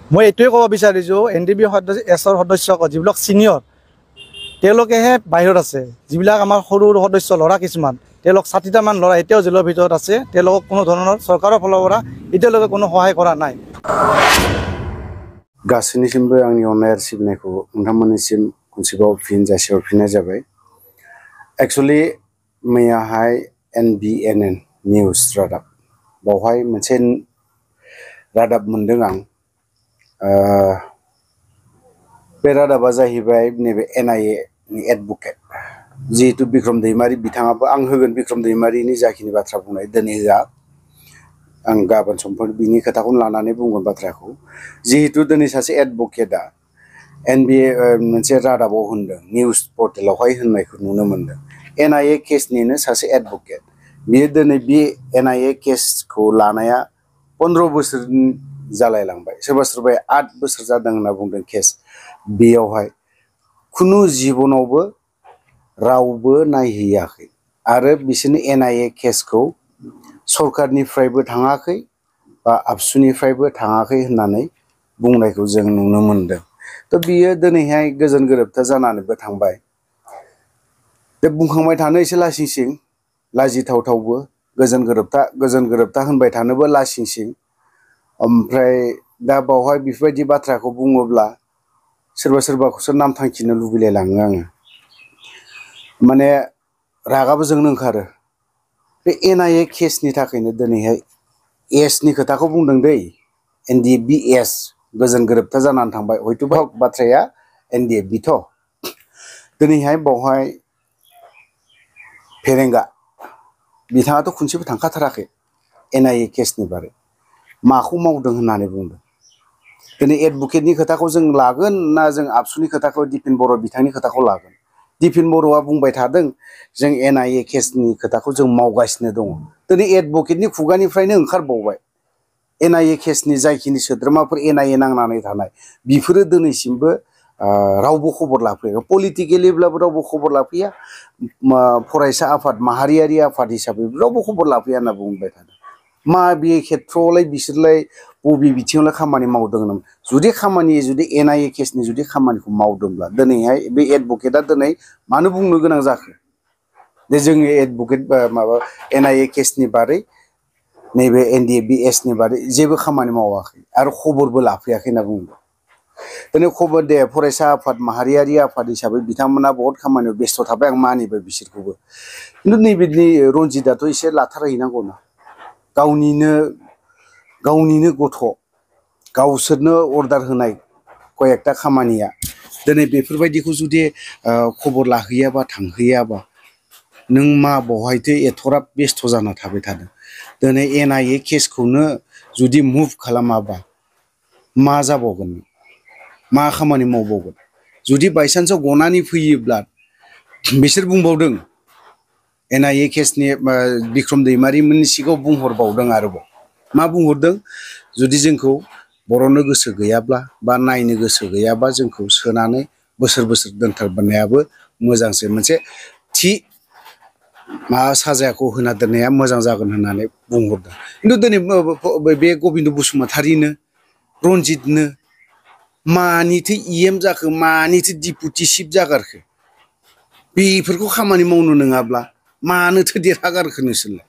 মই এইটোৱে ক'ব বিচাৰিছোঁ NDB এছৰ সদস্য যিবিলাক ছিনিয়ৰ তেওঁলোকেহে বাহিৰত আছে, যিবিলাক আমাৰ সৰু সৰু সদস্য ল'ৰা কিছুমান তেওঁলোক 60টামান ল'ৰা এতিয়াও জেলৰ ভিতৰত আছে, তেওঁলোকক কোনো ধৰণৰ চৰকাৰৰ ফালৰ পৰা এতিয়ালৈকে কোনো সহায় কৰা নাই। गासैनिसिमबो आंनि अननाय आरो सिबिनायखौ नोंथांमोननिसिम खनसेबाव फिन जासिहरफिननाय जाबाय। एक्चुअली मैयाहाय NBNN निउस रादाब बावहाय मोनसे रादाब मोनदों आं। बे रादाबा जाहैबाय नैबे NIA नि एडभकेट जिहेतु बिक्रम दैमारी बिथाङाबो आं होगोन बिक्रम दैमारीनि जाखिनि बाथ्रा बुंनाय दिनै होआ, आं गाबोन समफोर बिनि खोथाखौनो लानानै बुंगोन बाथ्राखौ। जिहेतु दिनै सासे एडभकेटआ NBA मोनसे रादाबाव होनदों, निउस पर्टेलावहाय होननायखौ नुनो मोनदों। NIA केसनिनो सासे एडभकेट, बियो दिनै बे NIA केसखौ लानाया 15 बोसोर जालायलांबाय, सोरबा सोरबाया 8 बोसोर जादों होनना बुंदों केस। बेयावहाय खुनु जिबनावबो रावबो नायहैयाखै आरो बिसोरनि NIA केसखौ सरकारनिफ्रायबो थाङाखै बा आबसुनिफ्रायबो थाङाखै होननानै बुंनायखौ जों नुनो मोनदों। थ' बियो दिनैहाय गोजोन गोरोबथा जानानैबो थांबाय। दा बुंखांबाय थानो एसे लासिंसिं, लाजिथावथावबो, गोजोन गोरोबथा होनबाय थानोबो लासिंसिं। ओमफ्राय दा बावहाय बेफोरबायदि बाथ्राखौ बुङोब्ला सोरबा सोरबाखौसो नाम थांखिनो लुबैलायलाङो आङो, माने रागाबो जोंनो ओंखारो। बे NIA केसनि थाखायनो दिनैहाय एसनि खोथाखौ बुंदों दै, NDBS गोजोन गोरोबथा जानानै थांबाय, हयथ'बा बाथ्राया NDFB थ'। दिनैहाय बावहाय फेरेंगा बिथाङाथ' खनसेबो थांखाथाराखै NIA केसनि बारै, माखौ मावदों होननानै बुंदों। दिनै एडभकेटनि खोथाखौ जों लागोन ना जों आबसुनि खोथाखौ दिपेन बर' बिथांनि खोथाखौ लागोन? दिपेन बर'आ बुंबाय थादों जों NIA केसनि खोथाखौ जों मावगासिनो दङ। दिनै एडभकेटनि खुगानिफ्रायनो ओंखारबावबाय NIA केसनि जायखिनि सोद्रोमाफोर NIA नांनानै थानाय बिफोरो दिनैसिमबो रावबो खबर लाफैया, पलिटिकेलिब्लाबो रावबो खबर लाफैया, फरायसा आफाद माहारियारि आफाद हिसाबै रावबो खबर लाफैया होनना बुंबाय थादों। मा बे खेथ्रआवलाय बिसोरलाय बबे बिथिङावलाय खामानि मावदों होननानै जुदि NIA केसनि जुदि खामानिखौ मावदोंब्ला दिनैहाय बे एडभकेटआ दिनै मानो बुंनो गोनां जाखो जे जोंनि एडभकेट माबा NIA केसनि बारै नैबे NDBSनि बारै जेबो खामानि मावाखै आरो खबरबो लाफैयाखै होनना बुंदों। दिनै खबर दे, फरायसा आफाद माहारियारि आफाद हिसाबै बिथांमोना बहुत खामानियाव बेस्थ' थाबाय, आं मानिबाय बिसोरखौबो। खिन्थु नैबेनि रनजितआथ' एसे लाथारहैनांगौना, गावनिनो गथ' गावसोरनो अर्डार होनाय कयेकटा खामानिया दिनै बेफोरबायदिखौ जुदि खबर लाहैयाबा थांहैयाबा नों मा बहायथो एथ'राब बेस्थ' जाना थाबाय थादों? दिनै NIA केसखौनो जुदि मुभ खालामाबा मा जाबावगोन, मा खामानि मावबावगोन? जुदि बायसान्सआव गनानै फैयोब्ला बिसोर बुंबावदों NIA केसनि बिक्रम दैमारिमोननि सिगाङाव बुंहरबावदों आरोबाव मा बुंहरदों, जुदि जोंखौ बर'नो गोसो गैयाब्ला बा नायनो गोसो गैयाबा जोंखौ सोनानै बोसोर बोसोर दोनथारबोनायाबो मोजांसो, मोनसे थि साजाखौ होना दोननाया मोजां जागोन होननानै बुंहरदों। खिन्थु दिनै बे गबिन्द बसुमतारीनो रनजितनो मानिथो EM जाखो, मानिथो डिपुटि चिफ जागारखो? बेफोरखौ खामानि मावनो नङाब्ला मानोथो देरहागारखो नोंसोरलाय?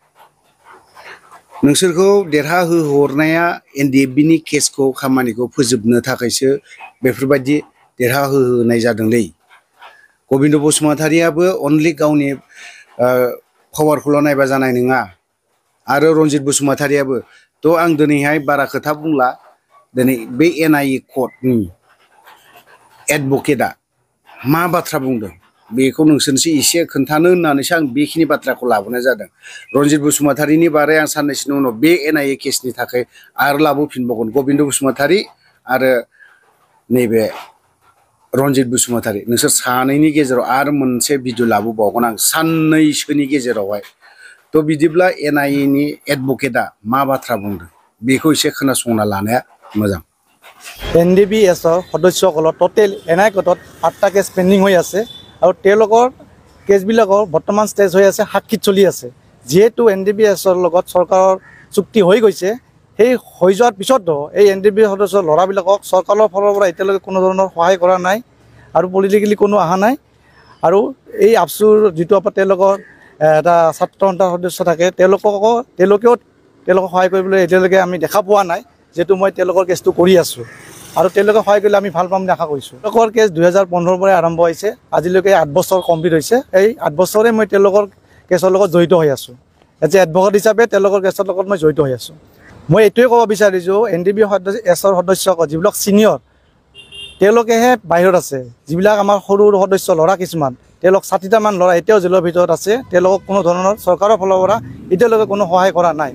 नोंसोरखौ देरहाहोहरनाया NDFBनि केसखौ खामानिखौ फोजोबनो थाखायसो बेफोरबायदि देरहाहोनाय जादोंलै। गबिन्द बसुमतारीयाबो अनलि गावनि पावारखौल' नायबा जानाय नङा, आरो रनजित बसुमतारीयाबो। थ' आं दिनैहाय बारा खोथा बुंला, दिनै बे NIA कर्टनि एडभकेटआ मा बाथ्रा बुंदों बेखौ नोंसोरनोसो एसे खोन्थानो होननानैसो आं बेखिनि बाथ्राखौ लाबोनाय जादों। रनजित बसुमतारीनि बारै आं साननैसोनि उनाव बे NIA केसनि थाखाय आरो लाबोफिनबावगोन। गबिन्द बसुमतारी आरो नैबे रनजित बसुमतारी नोंसोर सानैनि गेजेराव आरो मोनसे भिडिअ लाबोबावगोन आं साननैसोनि गेजेरावहाय। थ' बिदिब्ला NIA नि एडभकेटआ मा बाथ्रा बुंदों बेखौ एसे खोनासंना लानाया मोजां। NDBSৰ সদস্যসকলৰ টোটেল NIA কোৰ্টত 8টা কেছ পেণ্ডিং হৈ আছে আৰু তেওঁলোকৰ কেছবিলাকৰ বৰ্তমান ষ্টেজ হৈ আছে, সাক্ষীত চলি আছে। যিহেতু NDBSৰ লগত চৰকাৰৰ চুক্তি হৈ গৈছে, সেই হৈ যোৱাৰ পিছতো এই NDB সদস্য ল'ৰাবিলাকক চৰকাৰৰ ফালৰ পৰা এতিয়ালৈকে কোনো ধৰণৰ সহায় কৰা নাই আৰু পলিটিকেলি কোনো অহা নাই। আৰু এই আবচুৰ যিটো তেওঁলোকৰ এটা ছাত্ৰ সন্থাৰ সদস্য থাকে তেওঁলোকেও সহায় কৰিবলৈ এতিয়ালৈকে আমি দেখা পোৱা নাই, যিহেতু মই তেওঁলোকৰ কেছটো কৰি আছোঁ আৰু তেওঁলোকে সহায় কৰিলে আমি ভাল পাম বুলি আশা কৰিছোঁ। তেওঁলোকৰ কেছ 2015 পৰাই আৰম্ভ হৈছে, আজিলৈকে 8 বছৰ কমপ্লিট হৈছে। এই 8 বছৰে মই তেওঁলোকৰ কেছৰ লগত জড়িত হৈ আছোঁ। এজ এ এডভকেট হিচাপে তেওঁলোকৰ কেছৰ লগত মই জড়িত হৈ আছোঁ। মই এইটোৱে ক'ব বিচাৰিছোঁ, NDB এছৰ সদস্যসকল যিবিলাক ছিনিয়ৰ তেওঁলোকেহে বাহিৰত আছে। যিবিলাক আমাৰ সৰু সদস্য ল'ৰা কিছুমান, তেওঁলোক 60টামান ল'ৰা এতিয়াও জেলৰ ভিতৰত আছে। তেওঁলোকক কোনো ধৰণৰ চৰকাৰৰ ফালৰ পৰা এতিয়ালৈকে কোনো সহায় কৰা নাই।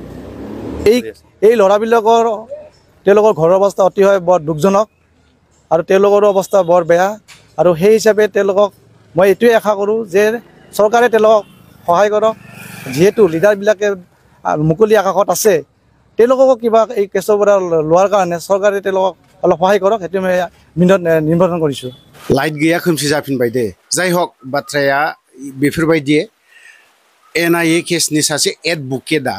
এই ল'ৰাবিলাকৰ তেওঁলোকৰ ঘৰৰ অৱস্থা অতিশয় বৰ দুখজনক আৰু তেওঁলোকৰো অৱস্থা বৰ বেয়া। আৰু সেই হিচাপে তেওঁলোকক মই এইটোৱে আশা কৰোঁ যে চৰকাৰে তেওঁলোকক সহায় কৰক। যিহেতু লিডাৰবিলাকে মুকলি আকাশত আছে, তেওঁলোককো কিবা এই কেছৰ পৰা লোৱাৰ কাৰণে চৰকাৰে তেওঁলোকক অলপ সহায় কৰক, সেইটো মই নিবেদন কৰিছোঁ। लाइट गैया खोमसि जाफिनबाय दे। जाय हक बाथ्राया बेफोरबायदि NIA केसनि सासे एडभकेटआ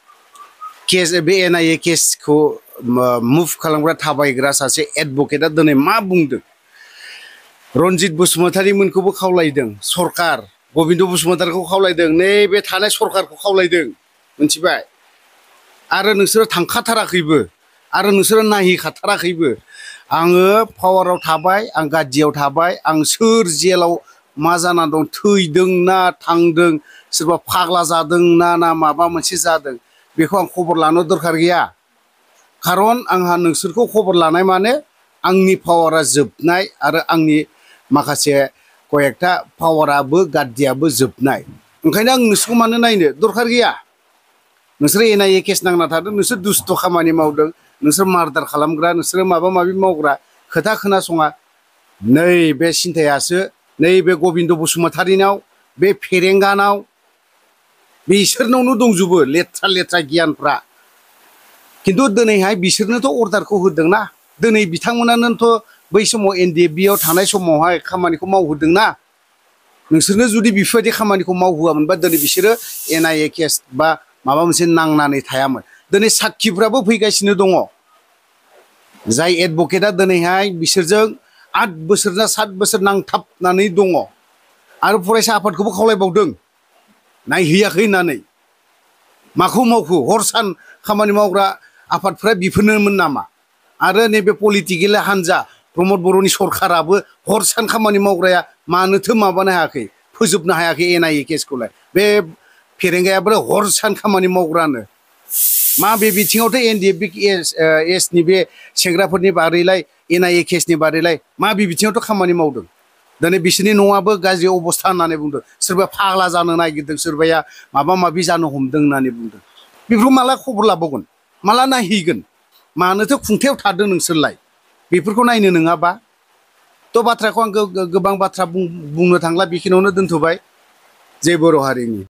बे NIA केसखौ मुभ खालामग्रा थाबायग्रा सासे एडभकेटआ दिनै मा बुंदों? रन्जित बसुमतारीमोनखौबो खावलायदों सरकार, गबिन्द बसुमतारीखौ खावलायदों, नैबे थानाय सरकारखौ खावलायदों, मिथिबाय? आरो नोंसोरो थांखाथाराखैबो आरो नोंसोरो नायहैखाथाराखैबो। आङो पावाराव थाबाय, आं गादियाव थाबाय, आं सोर जेलाव मा जाना दं, थैदों ना थांदों, सोरबा फाग्ला जादों ना माबा मोनसे जादों, बेखौ आं खबर लानो दरखार गैया। खारन आंहा नोंसोरखौ खबर लानाय माने आंनि पावारा जोबनाय आरो आंनि माखासे कयेकटा पावाराबो गादियाबो जोबनाय। ओंखायनो आं नोंसोरखौ मानो नायनो दरखार गैया। नोंसोर NIA केस नांना थादों, नोंसोर दुस्थ' खामानि मावदों, नोंसोर मार्डार खालामग्रा, नोंसोर माबा माबि मावग्रा, खोथा खोनासङा। नैबे सिन्थायासो नैबे गबिन्द बसुमतारीनाव, बे फेरेंगानाव, बिसोरनावनो दंजोबो लेथ्रा लेथ्रा गियानफ्रा। खिन्थु दिनैहाय बिसोरनोथ' अर्डारखौ होदोंना, दिनै बिथांमोनानोथ' बै समाव NDB आव थानाय समावहाय खामानिखौ मावहोदोंना। नोंसोरनो जुदि बेफोरबायदि खामानिखौ मावहोआमोनबा दिनै बिसोरो NIA केस बा माबा मोनसे नांनानै थायामोन। दिनै साखिफ्राबो फैगासिनो दङ। जाय एडभकेटआ दिनैहाय बिसोरजों 8 बोसोर ना 7 बोसोर नांथाबनानै दङ आरो फरायसा आफादखौबो खावलायबावदों नायहैयाखै होननानै। माखौ मावखो? हर सान खामानि मावग्रा आफादफ्रा बेफोरनोमोन नामा? आरो नैबे पलिटिकेल हान्जा प्रमद बर'नि सरकाराबो हर सान खामानि मावग्राया मानोथो माबानो हायाखै, फोजोबनो हायाखै NIA केसखौलाय? बे फेरेंगायाबो हर सान खामानि मावग्रानो। मा बे बिथिङावथ' NDB एसनि बे सेंग्राफोरनि बारैलाय, NIA केसनि बारैलाय मा बे बिथिङावथ' खामानि मावदों? दिनै बिसोरनि न'आबो गाज्रि अबस्था होननानै बुंदों। सोरबा फाग्ला जानो नागिरदों, सोरबाया माबा माबि जानो हमदों होननानै बुंदों। बेफोरखौ माला खबर लाबावगोन? माला नायहैगोन? मानोथो खुंथायाव थादों नोंसोरलाय? बेफोरखौ नायनो नङाबा? थ' बाथ्राखौ आं गोबां बाथ्रा बुंनो थांला, बेखिनियावनो दोनथ'बाय। जय बर' हारिनि।